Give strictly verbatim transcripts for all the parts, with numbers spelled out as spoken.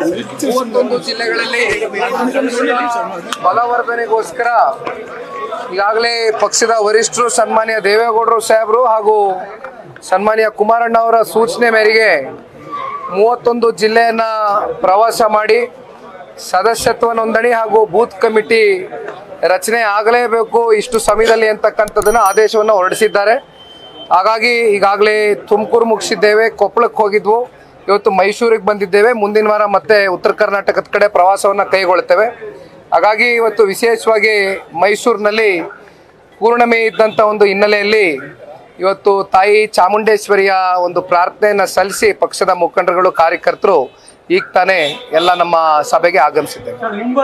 ಮೂವತ್ತೊಂದು ಜಿಲ್ಲೆಗಳಲ್ಲಿ ಬಲವರ್ಧನೆಗೋಸ್ಕರ ಈಗಾಗಲೇ ಪಕ್ಷದ ವರಿಷ್ಠರು ಸನ್ಮಾನ್ಯ ದೇವೇಗೌಡರು ಸಾಹೇಬರು ಹಾಗೂ ಸನ್ಮಾನ್ಯ ಕುಮಾರಣ್ಣ ಅವರ ಸೂಚನೆ ಮೇರೆಗೆ ಮೂವತ್ತೊಂದು ಜಿಲ್ಲೆಯನ್ನ ಪ್ರವಾಸ ಮಾಡಿ ಸದಸ್ಯತ್ವ ನೋಂದಣಿ ಹಾಗೂ ಬೂತ್ ಕಮಿಟಿ ರಚನೆ ಆಗಲೇಬೇಕು ಇಷ್ಟು ಸಮಯದಲ್ಲಿ ಅಂತಕ್ಕಂಥದ್ದನ್ನು ಆದೇಶವನ್ನು ಹೊರಡಿಸಿದ್ದಾರೆ. ಹಾಗಾಗಿ ಈಗಾಗಲೇ ತುಮಕೂರು ಮುಗಿಸಿದ್ದೇವೆ, ಕೊಪ್ಪಳಕ್ಕೆ ಹೋಗಿದ್ವು, ಇವತ್ತು ಮೈಸೂರಿಗೆ ಬಂದಿದ್ದೇವೆ. ಮುಂದಿನ ವಾರ ಮತ್ತೆ ಉತ್ತರ ಕರ್ನಾಟಕದ ಕಡೆ ಪ್ರವಾಸವನ್ನು ಕೈಗೊಳ್ಳುತ್ತೇವೆ. ಹಾಗಾಗಿ ಇವತ್ತು ವಿಶೇಷವಾಗಿ ಮೈಸೂರಿನಲ್ಲಿ ಪೂರ್ಣಿಮೆ ಇದ್ದಂಥ ಒಂದು ಹಿನ್ನೆಲೆಯಲ್ಲಿ ಇವತ್ತು ತಾಯಿ ಚಾಮುಂಡೇಶ್ವರಿಯ ಒಂದು ಪ್ರಾರ್ಥನೆಯನ್ನು ಸಲ್ಲಿಸಿ ಪಕ್ಷದ ಮುಖಂಡರುಗಳು ಕಾರ್ಯಕರ್ತರು ಈಗ ತಾನೇ ಎಲ್ಲ ನಮ್ಮ ಸಭೆಗೆ ಆಗಮಿಸಿದ್ದೇವೆ.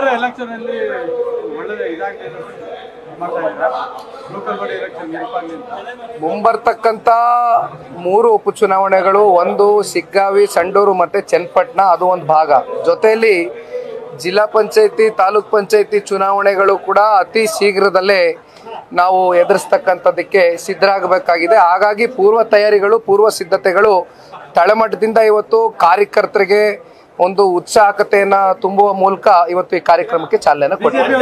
ಮುಂಬರ್ತಕ್ಕಂಥ ಮೂರು ಉಪಚುನಾವಣೆಗಳು, ಒಂದು ಶಿಗ್ಗಾವಿ, ಸಂಡೂರು ಮತ್ತು ಚನ್ನಪಟ್ಟಣ, ಅದು ಒಂದು ಭಾಗ. ಜೊತೆಯಲ್ಲಿ ಜಿಲ್ಲಾ ಪಂಚಾಯತಿ, ತಾಲೂಕ್ ಪಂಚಾಯತಿ ಚುನಾವಣೆಗಳು ಕೂಡ ಅತಿ ಶೀಘ್ರದಲ್ಲೇ ನಾವು ಎದುರಿಸ್ತಕ್ಕಂಥದ್ದಕ್ಕೆ ಸಿದ್ಧರಾಗಬೇಕಾಗಿದೆ. ಹಾಗಾಗಿ ಪೂರ್ವ ತಯಾರಿಗಳು, ಪೂರ್ವ ಸಿದ್ಧತೆಗಳು ತಳಮಟ್ಟದಿಂದ ಇವತ್ತು ಕಾರ್ಯಕರ್ತರಿಗೆ ಒಂದು ಉತ್ಸಾಹಕತೆಯನ್ನ ತುಂಬುವ ಮೂಲಕ ಇವತ್ತು ಈ ಕಾರ್ಯಕ್ರಮಕ್ಕೆ ಚಾಲನೆ ಕೊಟ್ಟಿದೆ.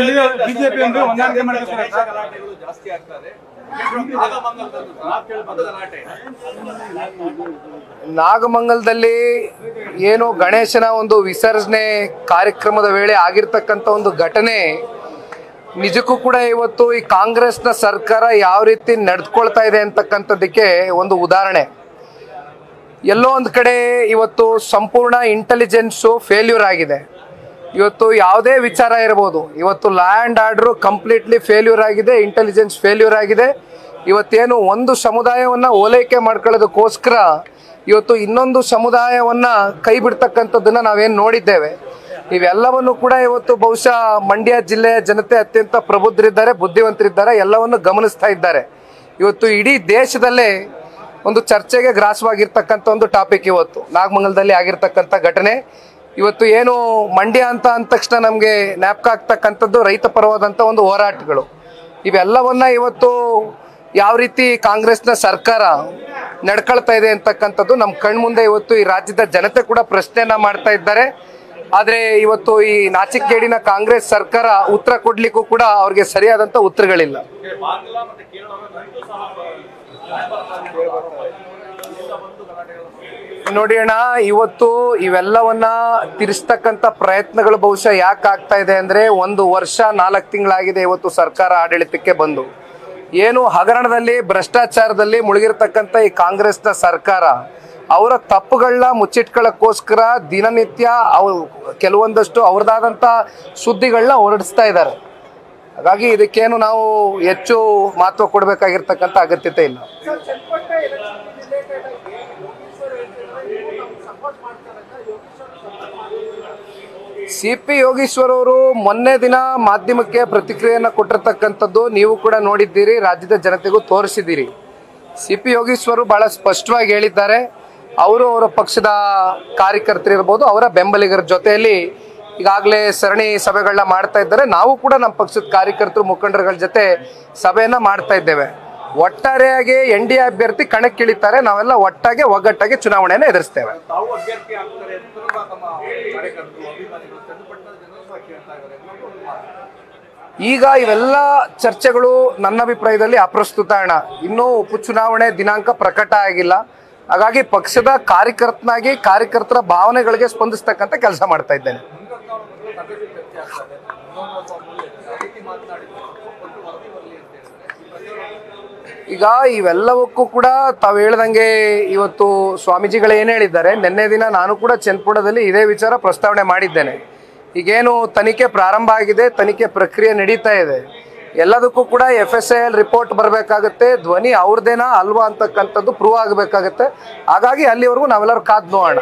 ನಾಗಮಂಗಲದಲ್ಲಿ ಏನು ಗಣೇಶನ ಒಂದು ವಿಸರ್ಜನೆ ಕಾರ್ಯಕ್ರಮದ ವೇಳೆ ಆಗಿರ್ತಕ್ಕಂಥ ಒಂದು ಘಟನೆ ನಿಜಕ್ಕೂ ಕೂಡ ಇವತ್ತು ಈ ಕಾಂಗ್ರೆಸ್ನ ಸರ್ಕಾರ ಯಾವ ರೀತಿ ನಡೆದುಕೊಳ್ತಾ ಇದೆ ಅಂತಕ್ಕಂಥದ್ದಕ್ಕೆ ಒಂದು ಉದಾಹರಣೆ. ಎಲ್ಲೋ ಒಂದು ಕಡೆ ಇವತ್ತು ಸಂಪೂರ್ಣ ಇಂಟೆಲಿಜೆನ್ಸು ಫೇಲ್ಯೂರ್ ಆಗಿದೆ. ಇವತ್ತು ಯಾವುದೇ ವಿಚಾರ ಇರ್ಬೋದು, ಇವತ್ತು law and order completely failure ಆಗಿದೆ, ಇಂಟೆಲಿಜೆನ್ಸ್ ಫೇಲ್ಯೂರ್ ಆಗಿದೆ. ಇವತ್ತೇನು ಒಂದು ಸಮುದಾಯವನ್ನು ಓಲೈಕೆ ಮಾಡ್ಕೊಳ್ಳೋದಕ್ಕೋಸ್ಕರ ಇವತ್ತು ಇನ್ನೊಂದು ಸಮುದಾಯವನ್ನು ಕೈ ಬಿಡ್ತಕ್ಕಂಥದ್ದನ್ನು ನಾವೇನು ನೋಡಿದ್ದೇವೆ. ಇವೆಲ್ಲವನ್ನು ಕೂಡ ಇವತ್ತು ಬಹುಶಃ ಮಂಡ್ಯ ಜಿಲ್ಲೆಯ ಜನತೆ ಅತ್ಯಂತ ಪ್ರಬುದ್ಧರಿದ್ದಾರೆ, ಬುದ್ಧಿವಂತರಿದ್ದಾರೆ, ಎಲ್ಲವನ್ನು ಗಮನಿಸ್ತಾ ಇದ್ದಾರೆ. ಇವತ್ತು ಇಡೀ ದೇಶದಲ್ಲೇ ಒಂದು ಚರ್ಚೆಗೆ ಗ್ರಾಸವಾಗಿರ್ತಕ್ಕಂಥ ಒಂದು ಟಾಪಿಕ್ ಇವತ್ತು ನಾಗಮಂಗಲದಲ್ಲಿ ಆಗಿರ್ತಕ್ಕಂಥ ಘಟನೆ. ಇವತ್ತು ಏನು ಮಂಡ್ಯ ಅಂತ ಅಂದ ತಕ್ಷಣ ನಮಗೆ ಜ್ಞಾಪಕ ಆಗ್ತಕ್ಕಂಥದ್ದು ರೈತ ಪರವಾದಂಥ ಒಂದು ಹೋರಾಟಗಳು. ಇವೆಲ್ಲವನ್ನ ಇವತ್ತು ಯಾವ ರೀತಿ ಕಾಂಗ್ರೆಸ್ನ ಸರ್ಕಾರ ನಡ್ಕೊಳ್ತಾ ಇದೆ ಅಂತಕ್ಕಂಥದ್ದು ನಮ್ಮ ಕಣ್ಮುಂದೆ ಇವತ್ತು ಈ ರಾಜ್ಯದ ಜನತೆ ಕೂಡ ಪ್ರಶ್ನೆಯನ್ನ ಮಾಡ್ತಾ ಇದ್ದಾರೆ. ಆದರೆ ಇವತ್ತು ಈ ನಾಚಿಕೆಗೇಡಿನ ಕಾಂಗ್ರೆಸ್ ಸರ್ಕಾರ ಉತ್ತರ ಕೊಡ್ಲಿಕ್ಕೂ ಕೂಡ ಅವ್ರಿಗೆ ಸರಿಯಾದಂಥ ಉತ್ತರಗಳಿಲ್ಲ. ನೋಡಿ ಅಣ್ಣ, ಇವತ್ತು ಇವೆಲ್ಲವನ್ನ ತಿರ್ಸ್ತಕ್ಕಂಥ ಪ್ರಯತ್ನಗಳು ಬಹುಶಃ ಯಾಕೆ ಆಗ್ತಾ ಇದೆ ಅಂದ್ರೆ, ಒಂದು ವರ್ಷ ನಾಲ್ಕು ತಿಂಗಳಾಗಿದೆ ಇವತ್ತು ಸರ್ಕಾರ ಆಡಳಿತಕ್ಕೆ ಬಂದು. ಏನು ಹಗರಣದಲ್ಲಿ ಭ್ರಷ್ಟಾಚಾರದಲ್ಲಿ ಮುಳುಗಿರ್ತಕ್ಕಂಥ ಈ ಕಾಂಗ್ರೆಸ್ನ ಸರ್ಕಾರ ಅವರ ತಪ್ಪುಗಳನ್ನ ಮುಚ್ಚಿಟ್ಕೊಳ್ಳೋಕ್ಕೋಸ್ಕರ ದಿನನಿತ್ಯ ಅವು ಕೆಲವೊಂದಷ್ಟು ಅವ್ರದ್ದಾದಂಥ ಸುದ್ದಿಗಳನ್ನ ಹೊರಡಿಸ್ತಾ ಇದ್ದಾರೆ. ಹಾಗಾಗಿ ಇದಕ್ಕೇನು ನಾವು ಹೆಚ್ಚು ಮಹತ್ವ ಕೊಡಬೇಕಾಗಿರ್ತಕ್ಕಂಥ ಅಗತ್ಯತೆ ಇಲ್ಲ. ಸಿ ಪಿ ಯೋಗೀಶ್ವರ್ ಅವರು ಮೊನ್ನೆ ದಿನ ಮಾಧ್ಯಮಕ್ಕೆ ಪ್ರತಿಕ್ರಿಯೆಯನ್ನು ಕೊಟ್ಟಿರ್ತಕ್ಕಂಥದ್ದು ನೀವು ಕೂಡ ನೋಡಿದ್ದೀರಿ, ರಾಜ್ಯದ ಜನತೆಗೂ ತೋರಿಸಿದ್ದೀರಿ. ಸಿ ಪಿ ಯೋಗೀಶ್ವರು ಬಹಳ ಸ್ಪಷ್ಟವಾಗಿ ಹೇಳಿದ್ದಾರೆ, ಅವರು ಅವರ ಪಕ್ಷದ ಕಾರ್ಯಕರ್ತರಿರ್ಬೋದು, ಅವರ ಬೆಂಬಲಿಗರ ಜೊತೆಯಲ್ಲಿ ಈಗಾಗಲೇ ಸರಣಿ ಸಭೆಗಳನ್ನ ಮಾಡ್ತಾ ಇದ್ದಾರೆ. ನಾವು ಕೂಡ ನಮ್ಮ ಪಕ್ಷದ ಕಾರ್ಯಕರ್ತರು ಮುಖಂಡರುಗಳ ಜೊತೆ ಸಭೆಯನ್ನ ಮಾಡ್ತಾ ಇದ್ದೇವೆ. ಒಟ್ಟಾರೆಯಾಗಿ ಎನ್ ಡಿ ಎ ಅಭ್ಯರ್ಥಿ ಕಣಕ್ಕಿಳಿತಾರೆ, ನಾವೆಲ್ಲ ಒಟ್ಟಾಗಿ ಒಗ್ಗಟ್ಟಾಗಿ ಚುನಾವಣೆಯನ್ನು ಎದುರಿಸ್ತೇವೆ. ಈಗ ಇವೆಲ್ಲ ಚರ್ಚೆಗಳು ನನ್ನ ಅಭಿಪ್ರಾಯದಲ್ಲಿ ಅಪ್ರಸ್ತುತ ಅಣ್ಣ. ಇನ್ನೂ ಉಪಚುನಾವಣೆ ದಿನಾಂಕ ಪ್ರಕಟ ಆಗಿಲ್ಲ. ಹಾಗಾಗಿ ಪಕ್ಷದ ಕಾರ್ಯಕರ್ತನಾಗಿ ಕಾರ್ಯಕರ್ತರ ಭಾವನೆಗಳಿಗೆ ಸ್ಪಂದಿಸ್ತಕ್ಕಂಥ ಕೆಲಸ ಮಾಡ್ತಾ ಇದ್ದೇನೆ. ಈಗ ಇವೆಲ್ಲವಕ್ಕೂ ಕೂಡ ತಾವು ಹೇಳ್ದಂಗೆ ಇವತ್ತು ಸ್ವಾಮೀಜಿಗಳು ಏನು ಹೇಳಿದ್ದಾರೆ, ನಿನ್ನೆ ದಿನ ನಾನು ಕೂಡ ಚನ್ನಪಟ್ಟಣದಲ್ಲಿ ಇದೇ ವಿಚಾರ ಪ್ರಸ್ತಾವನೆ ಮಾಡಿದ್ದೇನೆ. ಈಗೇನು ತನಿಖೆ ಪ್ರಾರಂಭ ಆಗಿದೆ, ತನಿಖೆ ಪ್ರಕ್ರಿಯೆ ನಡೀತಾ ಇದೆ, ಎಲ್ಲದಕ್ಕೂ ಕೂಡ F S I L report ಬರಬೇಕಾಗುತ್ತೆ, ಧ್ವನಿ ಅವ್ರದ್ದೇನಾ ಅಲ್ವಾ ಅಂತಕ್ಕಂಥದ್ದು ಪ್ರೂವ್ ಆಗಬೇಕಾಗುತ್ತೆ. ಹಾಗಾಗಿ ಅಲ್ಲಿವರೆಗೂ ನಾವೆಲ್ಲರೂ ಕಾದ್ ನೋಡೋಣ.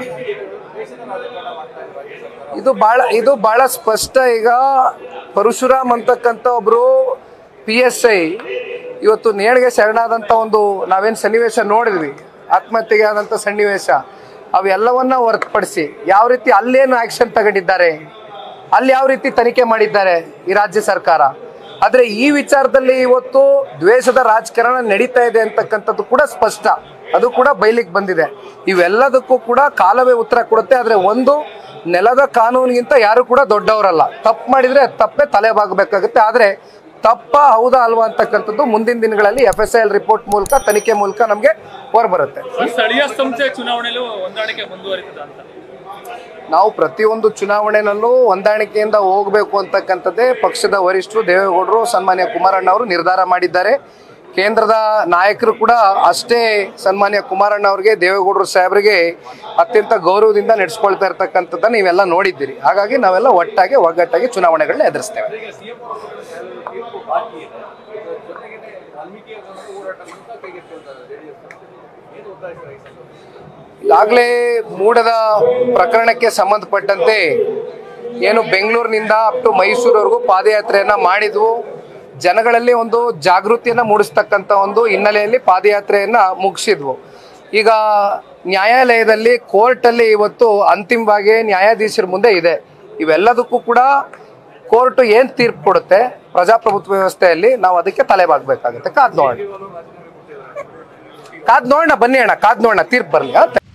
ಇದು ಭಾಳ ಇದು ಭಾಳ ಸ್ಪಷ್ಟ. ಈಗ ಪರಶುರಾಮ್ ಅಂತಕ್ಕಂಥ ಒಬ್ಬರು ಪಿ ಎಸ್ ಐ ಇವತ್ತು ನೇಣಿಗೆ ಶರಣಾದಂಥ ಒಂದು ನಾವೇನು ಸನ್ನಿವೇಶ ನೋಡಿದ್ವಿ, ಆತ್ಮಹತ್ಯೆಗೆ ಆದಂಥ ಸನ್ನಿವೇಶ, ಅವೆಲ್ಲವನ್ನ ಹೊರತುಪಡಿಸಿ ಯಾವ ರೀತಿ ಅಲ್ಲೇನು ಆ್ಯಕ್ಷನ್ ತಗೊಂಡಿದ್ದಾರೆ, ಅಲ್ಲಿ ಯಾವ ರೀತಿ ತನಿಖೆ ಮಾಡಿದ್ದಾರೆ ಈ ರಾಜ್ಯ ಸರ್ಕಾರ. ಆದರೆ ಈ ವಿಚಾರದಲ್ಲಿ ಇವತ್ತು ದ್ವೇಷದ ರಾಜಕಾರಣ ನಡೀತಾ ಇದೆ ಅಂತಕ್ಕಂಥದ್ದು ಕೂಡ ಸ್ಪಷ್ಟ, ಅದು ಕೂಡ ಬಯಲಿಗೆ ಬಂದಿದೆ. ಇವೆಲ್ಲದಕ್ಕೂ ಕೂಡ ಕಾಲವೇ ಉತ್ತರ ಕೊಡುತ್ತೆ. ಆದರೆ ಒಂದು ನೆಲದ ಕಾನೂನಿಗಿಂತ ಯಾರು ಕೂಡ ದೊಡ್ಡವರಲ್ಲ. ತಪ್ಪು ಮಾಡಿದ್ರೆ ತಪ್ಪೇ ತಲೆ ಬಾಗಬೇಕಾಗುತ್ತೆ. ಆದರೆ ತಪ್ಪ ಹೌದಾ ಅಲ್ವಾ ಅಂತಕ್ಕಂಥದ್ದು ಮುಂದಿನ ದಿನಗಳಲ್ಲಿ F S I L report ಮೂಲಕ, ತನಿಖೆ ಮೂಲಕ ನಮಗೆ ಹೊರಬರುತ್ತೆ. ಸ್ಥಳೀಯ ಸಂಸ್ಥೆ ಚುನಾವಣೆಯಲ್ಲೂ ಹೊಂದಾಣಿಕೆ ಮುಂದುವರಿತದ ಅಂತ ನಾವು ಪ್ರತಿಯೊಂದು ಚುನಾವಣೆನಲ್ಲೂ ಹೊಂದಾಣಿಕೆಯಿಂದ ಹೋಗಬೇಕು ಅಂತಕ್ಕಂಥದ್ದೇ ಪಕ್ಷದ ವರಿಷ್ಠರು ದೇವೇಗೌಡರು, ಸನ್ಮಾನ್ಯ ಕುಮಾರಣ್ಣ ಅವರು ನಿರ್ಧಾರ ಮಾಡಿದ್ದಾರೆ. ಕೇಂದ್ರದ ನಾಯಕರು ಕೂಡ ಅಷ್ಟೇ ಸನ್ಮಾನ್ಯ ಕುಮಾರಣ್ಣ ಅವರಿಗೆ, ದೇವೇಗೌಡರು ಸಾಹೇಬರಿಗೆ ಅತ್ಯಂತ ಗೌರವದಿಂದ ನಡೆಸ್ಕೊಳ್ತಾ ಇರ್ತಕ್ಕಂಥದ್ದನ್ನು ನೀವೆಲ್ಲ ನೋಡಿದ್ದೀರಿ. ಹಾಗಾಗಿ ನಾವೆಲ್ಲ ಒಟ್ಟಾಗಿ ಒಗ್ಗಟ್ಟಾಗಿ ಚುನಾವಣೆಗಳನ್ನ ಎದುರಿಸ್ತೇವೆ. ಈಗಾಗಲೇ ಮೂಡದ ಪ್ರಕರಣಕ್ಕೆ ಸಂಬಂಧಪಟ್ಟಂತೆ ಏನು ಬೆಂಗಳೂರಿನಿಂದ ಅಪ್ ಟು ಮೈಸೂರವರೆಗೂ ಪಾದಯಾತ್ರೆಯನ್ನ ಮಾಡಿದ್ವು. ಜನಗಳಲ್ಲಿ ಒಂದು ಜಾಗೃತಿಯನ್ನ ಮೂಡಿಸ್ತಕ್ಕಂಥ ಒಂದು ಹಿನ್ನೆಲೆಯಲ್ಲಿ ಪಾದಯಾತ್ರೆಯನ್ನ ಮುಗಿಸಿದ್ವು. ಈಗ ನ್ಯಾಯಾಲಯದಲ್ಲಿ, ಕೋರ್ಟಲ್ಲಿ ಇವತ್ತು ಅಂತಿಮವಾಗಿ ನ್ಯಾಯಾಧೀಶರ ಮುಂದೆ ಇದೆ. ಇವೆಲ್ಲದಕ್ಕೂ ಕೂಡ ಕೋರ್ಟ್ ಏನು ತೀರ್ಪು ಕೊಡುತ್ತೆ ಪ್ರಜಾಪ್ರಭುತ್ವ ವ್ಯವಸ್ಥೆಯಲ್ಲಿ, ನಾವು ಅದಕ್ಕೆ ತಲೆಬಾಗಬೇಕಾಗುತ್ತೆ. ಕಾದ್ ನೋಡೋಣ ಕಾದ್ ನೋಡೋಣ ಬನ್ನಿ ಅಣ್ಣ, ಕಾದ್ ನೋಡೋಣ ತೀರ್ಪು ಬರಲಿ.